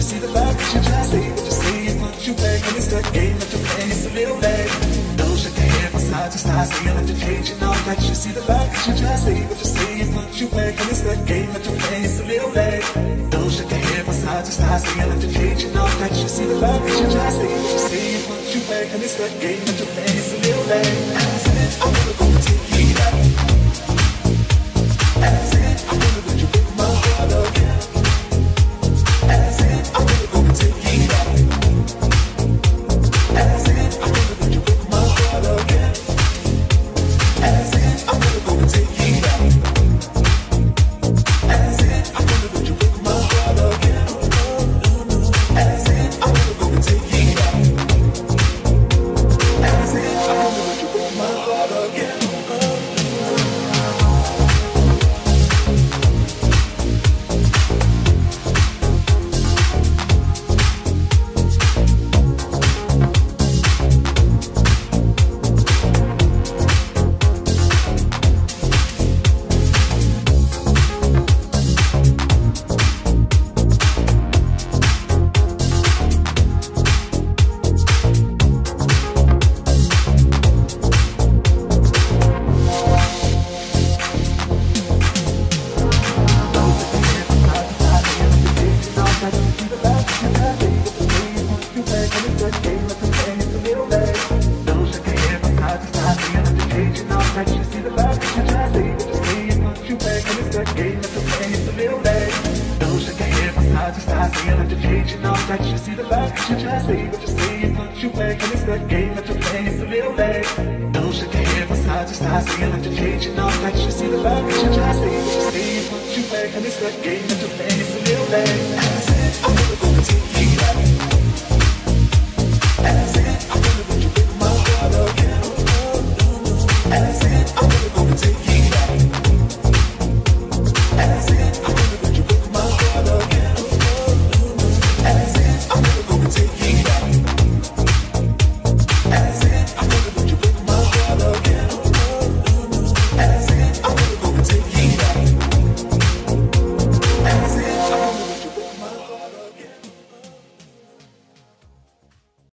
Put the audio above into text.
see the back, you just say what you say, you punch you back, and it's that game that you're playing, it's a little late. Don't shake your head from side to side, saying that you're changing all that you see the back, you just say what you say, you punch you back, and it's that game that you're playing, it's a little late. Don't shake your head from side to side, saying that you're changing all that you see the back, you just say what you say, you punch you back, and it's that game that you're playing, it's a little late. As if I'm never gonna take you back. As if I'm never gonna break my heart again. As if I'm never gonna take you back. As if I'm never gonna break my heart again. As if I'm never gonna take you back. As if I'm never gonna break my heart again. As if I'm never gonna take you back. As if I'm never gonna break my heart again. As